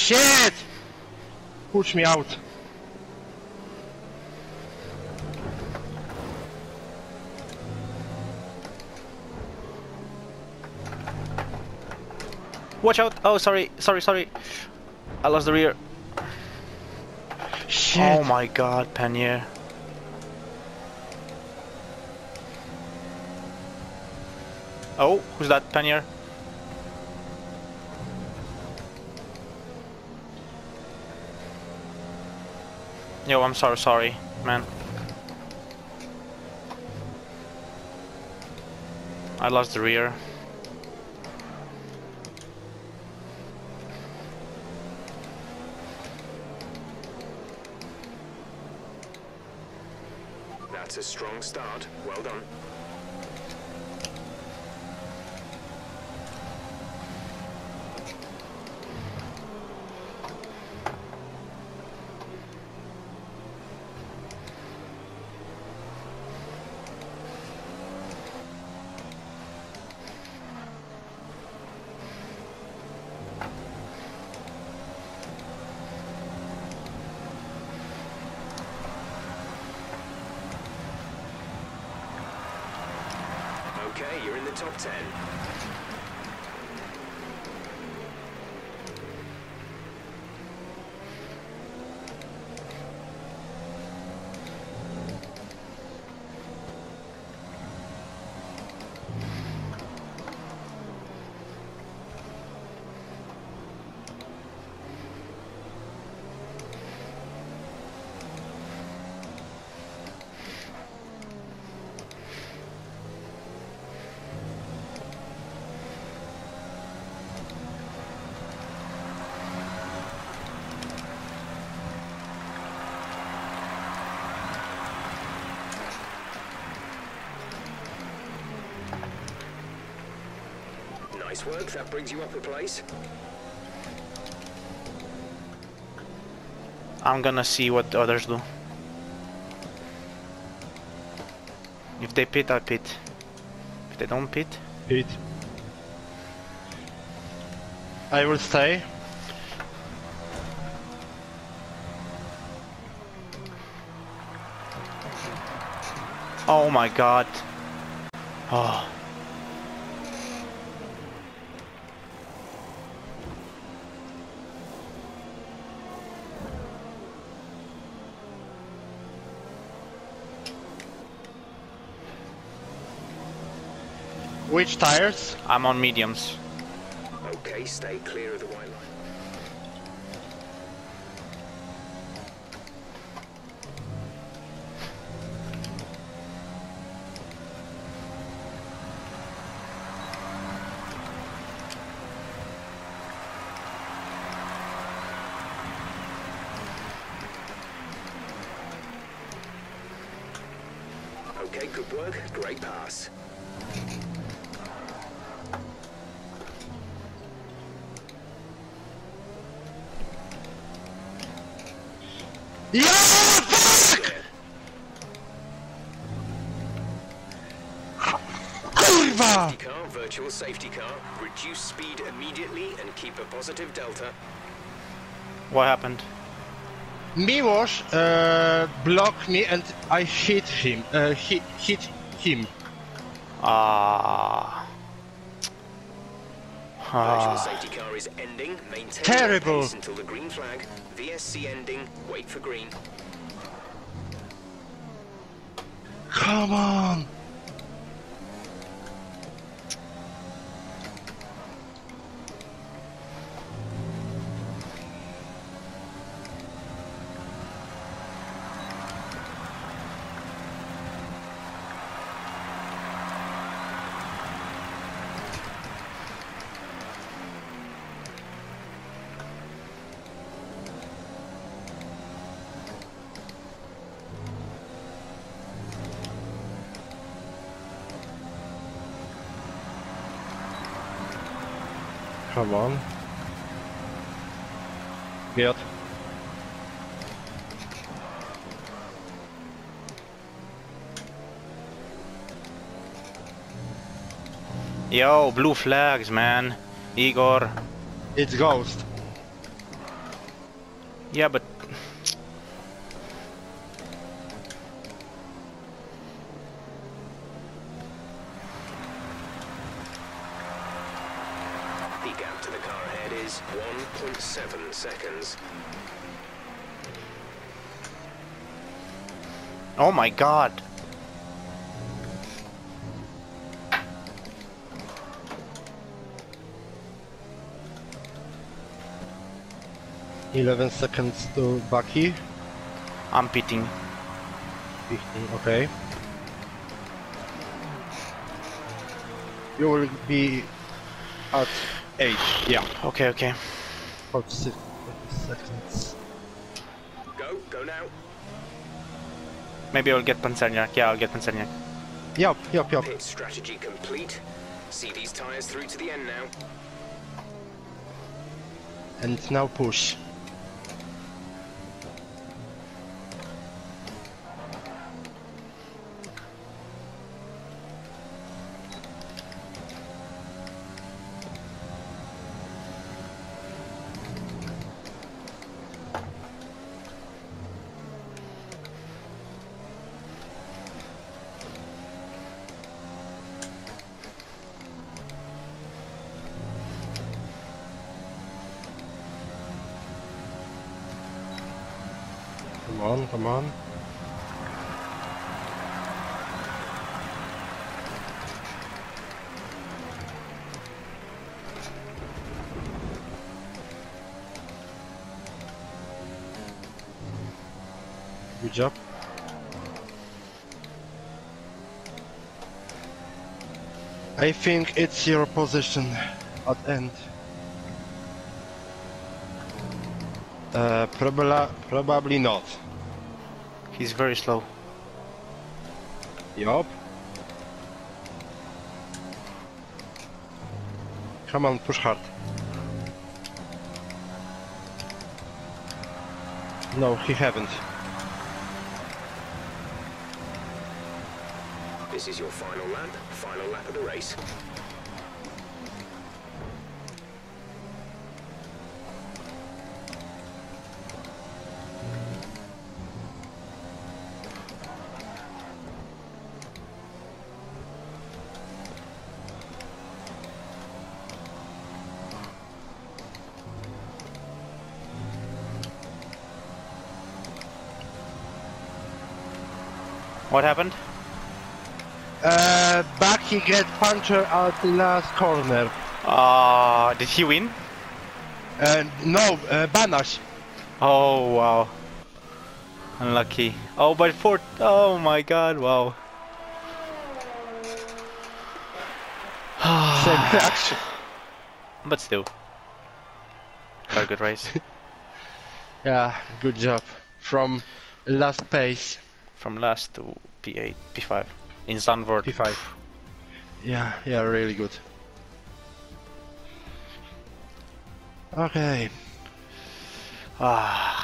Shit! Push me out. Watch out! Oh, sorry. I lost the rear. Shit! Oh my god, Pannier. Oh, who's that, Pannier? Yo, I'm sorry, man. I lost the rear. That's a strong start. Well done. Okay, you're in the top 10. Nice work, that brings you up a place. I'm gonna see what the others do. If they pit, I pit. If they don't pit... Pit. I will stay. Oh my god. Oh. Which tires? I'm on mediums. Okay, stay clear of the white line. Okay, good work. Great pass. Yeah! Fuck! Kurwa! Safety car, virtual safety car. Reduce speed immediately and keep a positive delta. What happened? Miłosz blocked me and I hit him. Hit him. Virtual safety car is ending. Maintain Terrible. your pace until the green flag. VSC ending. Wait for green. Come on! Come on. Get. Yo, blue flags, man. Igor. It's Ghost. Yeah, but The gap to the car ahead is 1.7 seconds. oh my god. 11 seconds to Bucky. I'm pitting. 15, okay. You will be at 8, yeah. Okay, okay. 46 seconds. Go now. Maybe I'll get Panzerniak. Yeah, I'll get Panzerniak. Yup. Pit strategy complete. See these tyres through to the end now. And now push. Come on. Good job. I think it's your position at end. Probably not. He's very slow. Yup. Come on, push hard. No, he haven't. This is your final lap of the race. What happened? Bucky get punctured at the last corner. Did he win? No, Banash. Oh wow. Unlucky. Oh, by 4. Oh my god, wow. Same reaction. But still. Very good race. Yeah, good job. From last pace. From last to P8, P5. In Zandvoort. P5. Yeah, really good. Okay. Ah.